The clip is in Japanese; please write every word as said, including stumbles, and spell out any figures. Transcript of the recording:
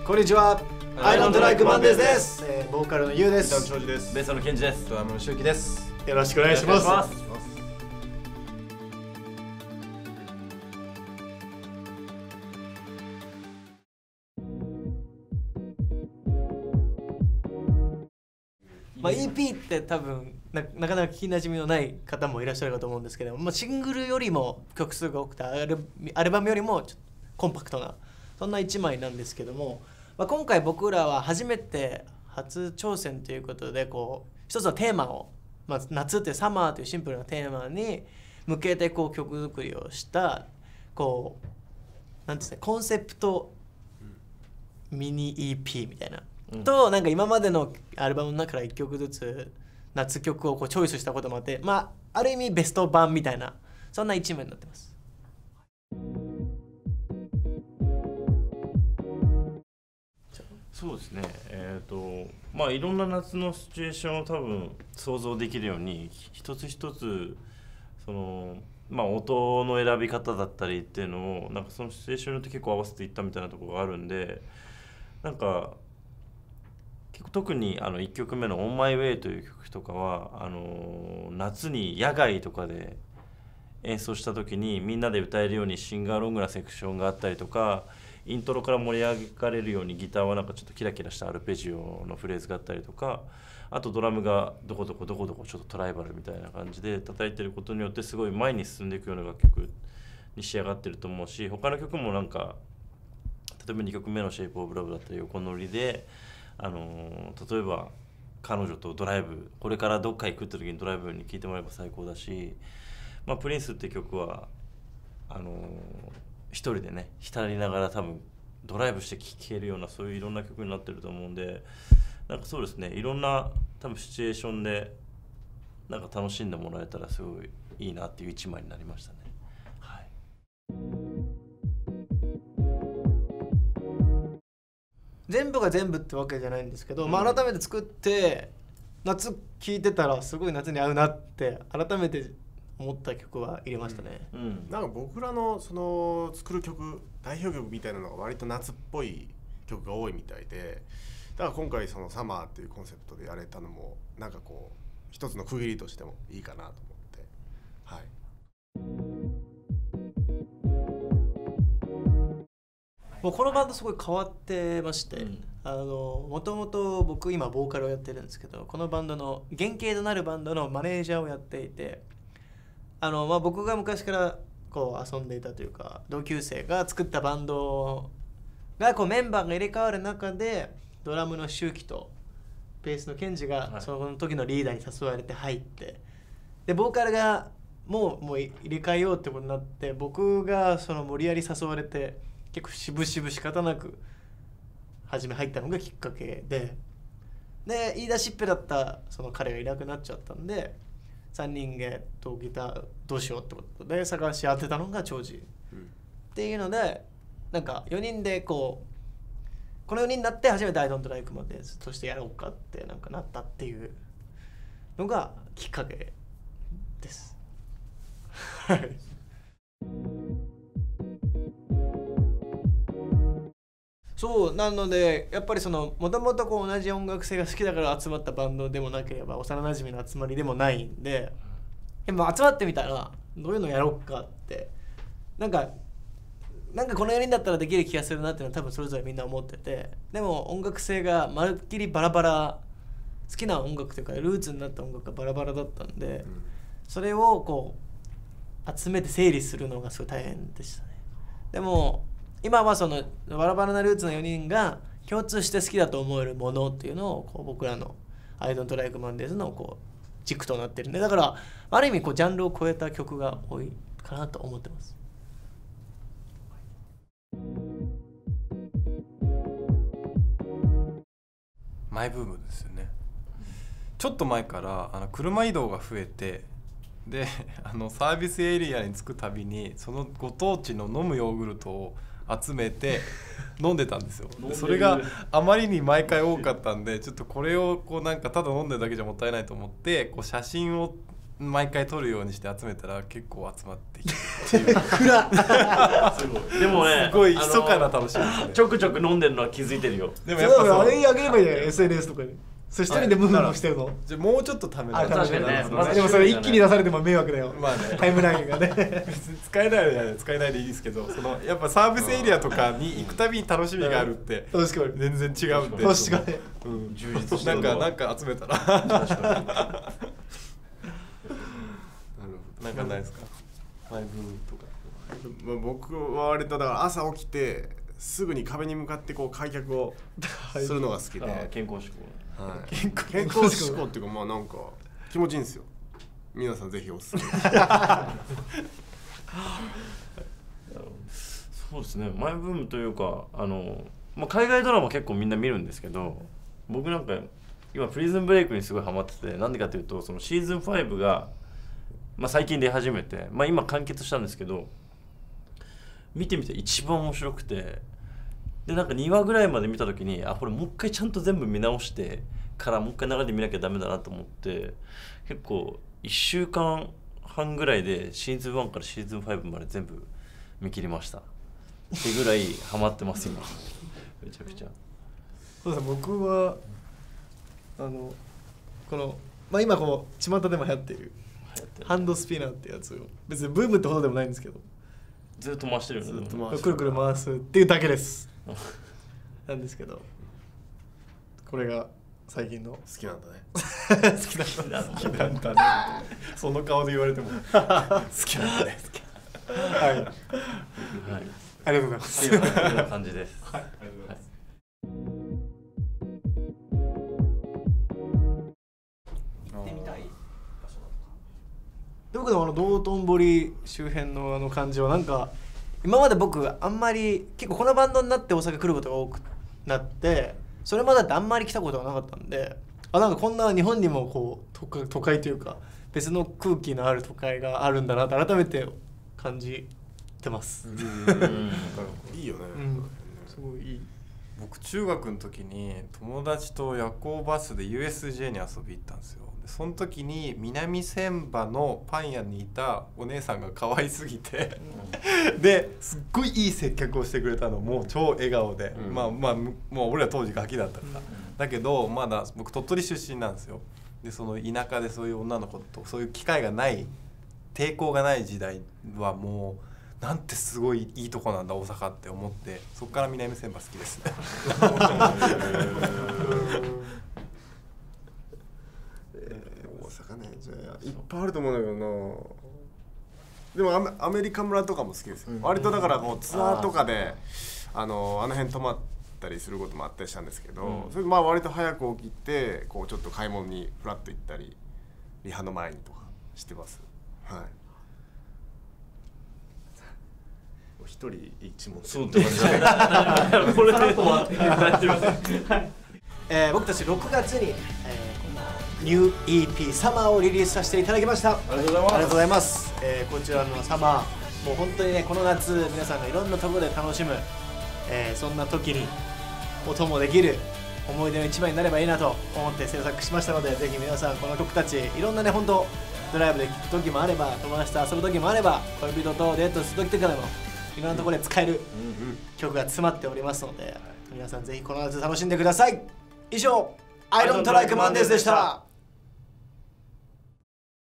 こんにちは。I don't like Mondaysです。えー、ボーカルのゆうです。 ギターの庄司です。 ベースのケンジです。 ドラムのしゅうきです。 よろしくお願いします。まあ、イーピー って多分 な, なかなか聞きなじみのない方もいらっしゃるかと思うんですけど、まあ、シングルよりも曲数が多くてア ル, アルバムよりもちょっとコンパクトなそんないちまいなんですけども、まあ、今回僕らは初めて初挑戦ということでこう一つのテーマを、まあ、夏っていうサマーというシンプルなテーマに向けてこう曲作りをしたこうなんていうんですかコンセプトミニ イーピー みたいな。となんか今までのアルバムの中からいっきょくずつ夏曲をこうチョイスしたこともあって、まあある意味ベスト版みたいなそんな一面になってます。 そうですね。えっとまあいろんな夏のシチュエーションを多分想像できるように一つ一つそのまあ音の選び方だったりっていうのをなんかそのシチュエーションによって結構合わせていったみたいなところがあるんで、なんか。特にあのいっきょくめの「オンマイウェイ」という曲とかはあのー、夏に野外とかで演奏した時にみんなで歌えるようにシンガーロングなセクションがあったりとか、イントロから盛り上がれるようにギターはなんかちょっとキラキラしたアルペジオのフレーズがあったりとか、あとドラムがどこどこどこどこちょっとトライバルみたいな感じで叩いてることによってすごい前に進んでいくような楽曲に仕上がってると思うし、他の曲もなんか例えばにきょくめの「シェイプオブラブ」だったり横乗りであのー、例えば彼女とドライブこれからどっか行くって時にドライブに聴いてもらえば最高だし、まあ、プリンスって曲はあのー、一人でね浸りながら多分ドライブして聴けるようなそういういろんな曲になってると思うんで、なんかそうですねいろんな多分シチュエーションでなんか楽しんでもらえたらすごいいいなっていう一枚になりましたね。はい。 全部が全部ってわけじゃないんですけど、うん、まあ改めて作って夏聴いてたらすごい夏に合うなって改めて思った曲は入れましたね、 うんうん、なんか僕らのその作る曲代表曲みたいなのが割と夏っぽい曲が多いみたいで、だから今回そのサマーっていうコンセプトでやれたのもなんかこう一つの区切りとしてもいいかなと思って、はい。 もうこのバンドすごい変わってまして、うん、あのもともと僕今ボーカルをやってるんですけど、このバンドの原型となるバンドのマネージャーをやっていて、あの、まあ、僕が昔からこう遊んでいたというか同級生が作ったバンドがこうメンバーが入れ替わる中でドラムの周期とベースのケンジがその時のリーダーに誘われて入って、でボーカルがもう、もう入れ替えようってことになって、僕がその無理やり誘われて結構しぶしぶ仕方なく初め入ったのがきっかけで、で言い出しっぺだったその彼がいなくなっちゃったんでさんにんでとギターどうしようってことで探し当てたのが長司、うん、っていうのでなんかよにんでこうこのよにんになって初めて I don't like Mondays としてやろうかってなんかなったっていうのがきっかけです。はいそうなのでやっぱりそのもともと同じ音楽性が好きだから集まったバンドでもなければ幼なじみの集まりでもないんで、でも集まってみたらどういうのやろうかってなんかなんかこのよにんだったらできる気がするなっていうのは多分それぞれみんな思ってて、でも音楽性がまるっきりバラバラ、好きな音楽というかルーツになった音楽がバラバラだったんで、それをこう集めて整理するのがすごい大変でしたね。でも今はそのバラバラなルーツのよにんが共通して好きだと思えるものっていうのをこう僕らの I don't like Mondays のこう軸となってるんで、だからある意味こうジャンルを超えた曲が多いかなと思ってます。 マイブームですよね。ちょっと前からあの車移動が増えて、であのサービスエリアに着くたびにそのご当地の飲むヨーグルトを集めて飲んでたんですよ。でそれがあまりに毎回多かったんで、ちょっとこれをこうなんかただ飲んでるだけじゃもったいないと思って、こう写真を毎回撮るようにして集めたら結構集まってきてっていうすごいでもねすごい密かな楽しみですね。 ちょくちょく飲んでるのは気づいてるよ。 でもやっぱそうあれあげればいいじゃない エスエヌエス とかに。それ一人でムフムフしてるの。 じゃあもうちょっとためあ、 ないと確かにね。 まずでもそれ一気に出されても迷惑だよ。 まあねタイムラインがね。 別に使えないのは使えないでいいですけど、そのやっぱサービスエリアとかに行くたびに楽しみがあるって確かに。 全然違うんで、 確かに。 うん、 充実してるなんかなんか集めたら確かになるほど。 なんかないですか。マイブームとか。 まあ、僕は割とだから朝起きてすぐに壁に向かってこう開脚をするのが好きで、 あ健康志向はい、 健康健康志向っていうかまあなんか気持ちいいんですよ。皆さんぜひおすすめ。 そうですねマイブームというかあの、まあ、海外ドラマ結構みんな見るんですけど僕なんか今プリズンブレイクにすごいハマっててなんでかというとそのシーズンファイブが、まあ、最近出始めて、まあ、今完結したんですけど見てみて一番面白くてでなんかにわぐらいまで見た時にあこれもう一回ちゃんと全部見直してからもう一回流れで見なきゃダメだなと思って結構いっしゅうかんはんぐらいでシーズンワンからシーズンファイブまで全部見切りましたってぐらいハマってます今めちゃくちゃそうですね、僕はあのこのまあ今こう巷でも流行っているハンドスピナーってやつを別にブームってほどでもないんですけどずっと回してるよねずっと回してくるくる回すっていうだけですなんですけどこれが最近の好きなんだね。 好きな好きなんだね。その顔で言われても好きなんだね。 はい、 はいありがとうございますっていうこんな感じですはい、 ありがとうございます。 で僕のあの道頓堀周辺のあの感じはなんか今まで僕あんまり結構このバンドになって大阪来ることが多くなってそれまでだってあんまり来たことがなかったんであなんかこんな日本にもこう都会、都会というか別の空気のある都会があるんだなって改めて感じてます、 うんいいよね。 うん、すごいいい僕中学の時に友達と夜行バスで ユーエスジェー に遊び行ったんですよ。でその時に南千葉のパン屋にいたお姉さんが可愛すぎてですっごいいい接客をしてくれたのもう超笑顔で、うん、まあまあもう俺ら当時ガキだったから、うん、だけどまだ僕鳥取出身なんですよ。でその田舎でそういう女の子とそういう機会がない抵抗がない時代はもうなんてすごいいいとこなんだ大阪って思ってそこから南千葉好きですねえー、大阪ねじゃあいっぱいあると思うんだけどな。でもアメ、アメリカ村とかも好きですよ、うん、割とだからこうツアーとかであのあの辺泊まったりすることもあったりしたんですけど、うん、それまあ割と早く起きてこうちょっと買い物にフラッと行ったりリハの前にとかしてます。はい一人一問そうって感じだねこれでえー、僕たちろくがつに、えー、このニュー イーピー サマーをリリースさせていただきました。 ありがとうございます。 ありがとうございます、えー、こちらのサマーもう本当にねこの夏皆さんがいろんなところで楽しむ、えー、そんな時に音もできる思い出の一枚になればいいなと思って制作しましたのでぜひ皆さんこの曲たちいろんなね本当ドライブで聴く時もあれば友達と遊ぶ時もあれば恋人とデートする時とかでもいろんなところで使える曲が詰まっておりますので皆さんぜひこの夏楽しんでください。以上アイドントライクマンデーズでした。